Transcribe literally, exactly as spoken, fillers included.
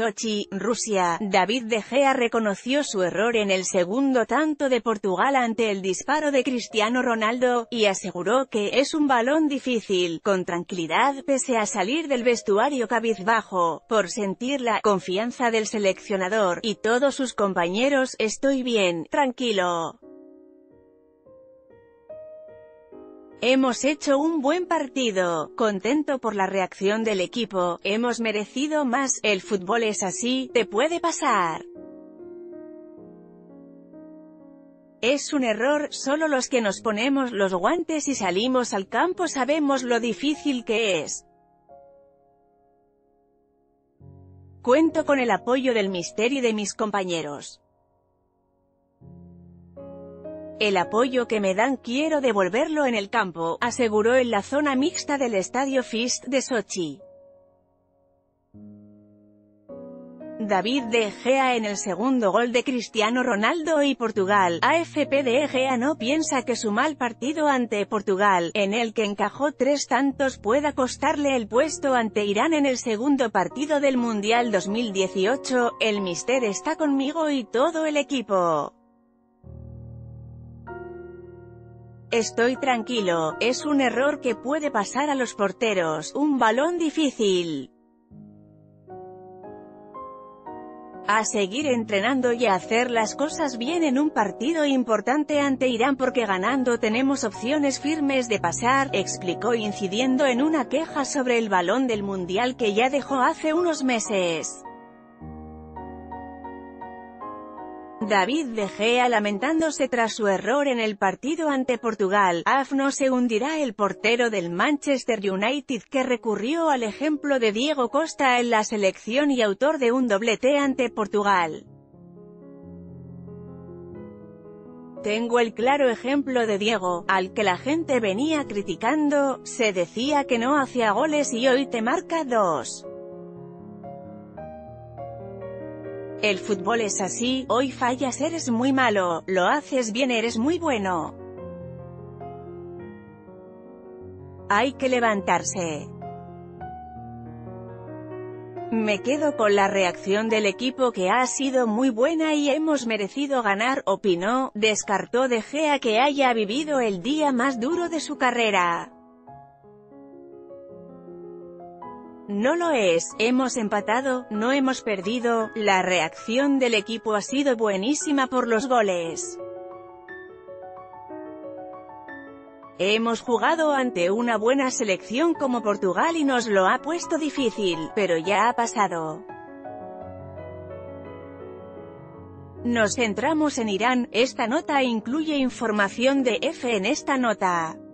Sochi, Rusia. David De Gea reconoció su error en el segundo tanto de Portugal ante el disparo de Cristiano Ronaldo, y aseguró que es un balón difícil, con tranquilidad pese a salir del vestuario cabizbajo, por sentir la confianza del seleccionador, y todos sus compañeros. Estoy bien, tranquilo. Hemos hecho un buen partido, contento por la reacción del equipo, hemos merecido más, el fútbol es así, te puede pasar. Es un error, solo los que nos ponemos los guantes y salimos al campo sabemos lo difícil que es. Cuento con el apoyo del míster y de mis compañeros. El apoyo que me dan quiero devolverlo en el campo, aseguró en la zona mixta del estadio Fist de Sochi. David De Gea en el segundo gol de Cristiano Ronaldo y Portugal. A F P De Gea no piensa que su mal partido ante Portugal, en el que encajó tres tantos, pueda costarle el puesto ante Irán en el segundo partido del Mundial dos mil dieciocho. El míster está conmigo y todo el equipo. Estoy tranquilo, es un error que puede pasar a los porteros, un balón difícil. A seguir entrenando y a hacer las cosas bien en un partido importante ante Irán porque ganando tenemos opciones firmes de pasar, explicó incidiendo en una queja sobre el balón del Mundial que ya dejó hace unos meses. David De Gea lamentándose tras su error en el partido ante Portugal. A F no se hundirá el portero del Manchester United que recurrió al ejemplo de Diego Costa en la selección y autor de un doblete ante Portugal. Tengo el claro ejemplo de Diego, al que la gente venía criticando, se decía que no hacía goles y hoy te marca dos. El fútbol es así, hoy fallas eres muy malo, lo haces bien eres muy bueno. Hay que levantarse. Me quedo con la reacción del equipo que ha sido muy buena y hemos merecido ganar, opinó. Descartó De Gea que haya vivido el día más duro de su carrera. No lo es, hemos empatado, no hemos perdido, la reacción del equipo ha sido buenísima por los goles. Hemos jugado ante una buena selección como Portugal y nos lo ha puesto difícil, pero ya ha pasado. Nos centramos en Irán, esta nota incluye información de F en esta nota.